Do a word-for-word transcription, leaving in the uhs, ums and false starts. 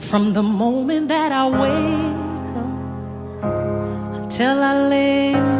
From the moment that I wake up until I lay